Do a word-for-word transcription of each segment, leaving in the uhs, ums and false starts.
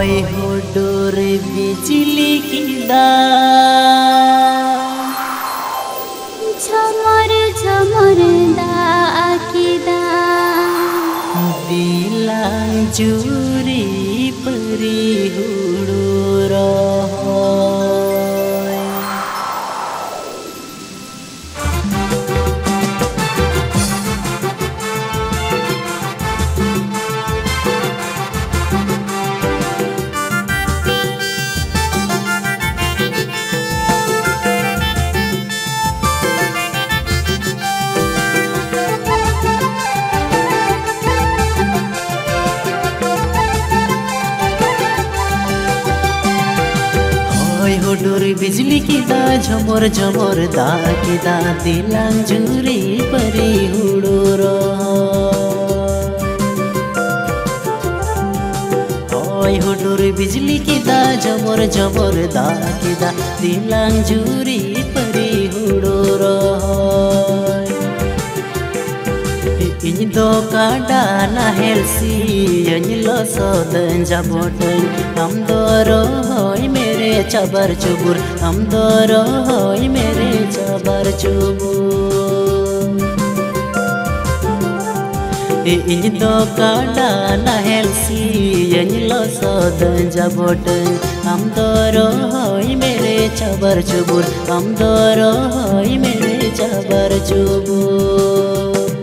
होय हुडुर बिजली की झमर झमर दाकिदा दिलां जुरी परी हुडुर हुडुर बिजली की दा झमर झमर दा की दा दिलां जुरी परी हुडुर होय हुडुर बिजली की दा झमर झमर दा की दा दिलां जुरी परी हुडुर ᱤᱧ ᱫᱚ ᱠᱟᱰᱟ ᱱᱟᱦᱮᱞ ᱥᱤᱭᱟᱹᱧ ᱞᱚᱥᱚᱫᱟᱹᱧ ᱡᱟᱵᱚᱴᱟᱹᱧ ᱟᱢ ᱫᱚ ᱨᱚᱦᱚᱭ ᱢᱮᱨᱮ ᱪᱟᱵᱟᱨ ᱪᱩᱵᱩᱨ ᱟᱢ ᱫᱚ ᱨᱚᱦᱚᱭ ᱢᱮᱨᱮ ᱪᱟᱵᱟᱨ ᱪᱩᱵᱩᱨ ᱤᱧ ᱫᱚ ᱠᱟᱰᱟ ᱱᱟᱦᱮᱞ ᱥᱤᱭᱟᱹᱧ ᱞᱚᱥᱚᱫᱟᱹᱧ ᱡᱟᱵᱚᱴᱟᱹᱧ ᱟᱢ ᱫᱚ ᱨᱚᱦᱚᱭ ᱢᱮᱨᱮ ᱪᱟᱵᱟᱨ ᱪᱩᱵᱩᱨ ᱟᱢ ᱫᱚ ᱨᱚᱦᱚᱭ ᱢᱮᱨᱮ ᱪᱟᱵᱟᱨ ᱪᱩᱵᱩᱨ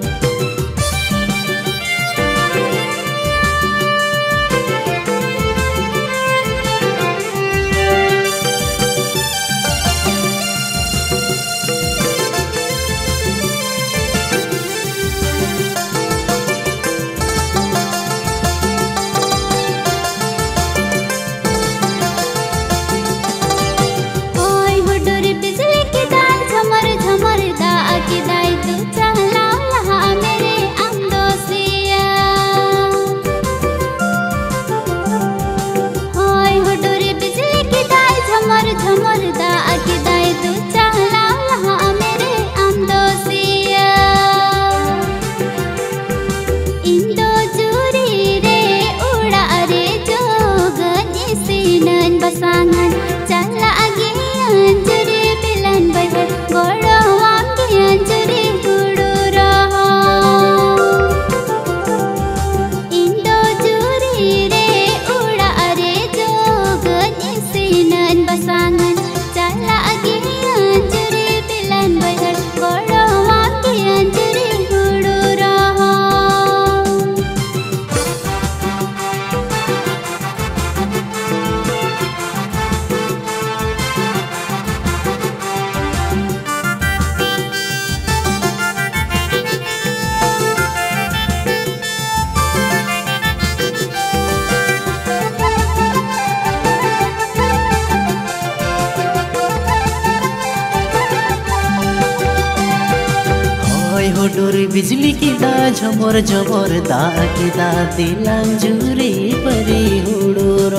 हुडुर बिजली की दा झमर झमर दा की दा दिलां जुरी परी हुडुर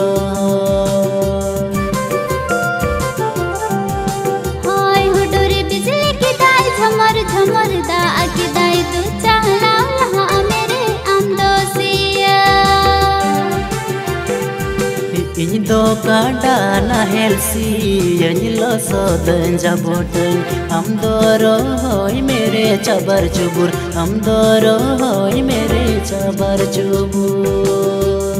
होय हुडुर बिजली की दा झमर झमर दा की दा तू चाहला लहा मेरे आमदोसिया ᱤᱧ ᱫᱚ ᱠᱟᱰᱟ ᱱᱟᱦᱮᱞ ᱥᱤᱭᱟᱹᱧ ᱞᱚᱥᱚᱫᱟᱹᱧ ᱡᱟᱵᱚᱴᱟᱹᱧ ᱟᱢ ᱫᱚ ᱨᱚᱦᱚᱭ ᱢᱮᱨᱮ ᱪᱟᱵᱟᱨ ᱪᱩᱵᱩᱨ ᱟᱢ ᱫᱚ ᱨᱚᱦᱚᱭ ᱢᱮᱨᱮ ᱪᱟᱵᱟᱨ ᱪᱩᱵᱩᱨ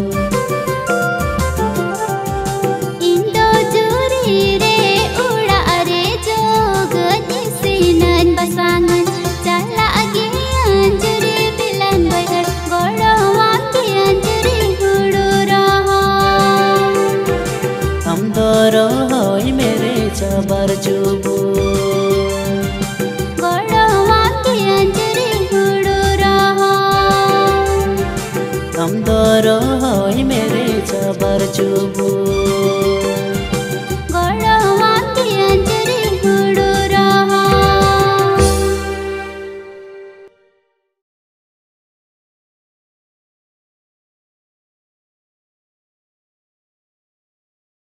ᱤᱧ ᱫᱚ ᱡᱩᱨᱤ ᱨᱮ ᱚᱲᱟᱜ ᱨᱮ ᱡᱚᱜᱟᱹᱧ ᱤᱥᱤᱱᱟᱹᱧ ᱵᱟᱥᱟᱝᱟᱹᱧ ᱪᱟᱞᱟᱜ ᱜᱮᱭᱟᱹᱧ ᱡᱩᱨᱤ ᱵᱤᱞᱟᱹᱱ ᱵᱟᱹᱭᱦᱟᱹᱲ ᱜᱚᱲᱚᱣᱟᱢ ᱜᱮᱭᱟᱹᱧ ᱡᱩᱨᱤ ᱦᱩᱲᱩ ᱨᱚᱦᱚᱭ ᱟᱢ ᱫᱚ ᱨᱚᱦᱚᱭ ᱢᱮᱨᱮ ᱪᱟᱵᱟᱨ ᱪᱩᱵᱩᱨ ᱜᱚᱲᱚᱣᱟᱢ ᱜᱮᱭᱟᱹᱧ ᱡᱩᱨᱤ ᱦᱩᱲᱩ ᱨᱚᱦᱚᱭ ᱟᱢ ᱫᱚ ᱨᱚᱦᱚᱭ ᱢᱮᱨᱮ ᱪᱟᱵᱟᱨ ᱪᱩᱵᱩᱨ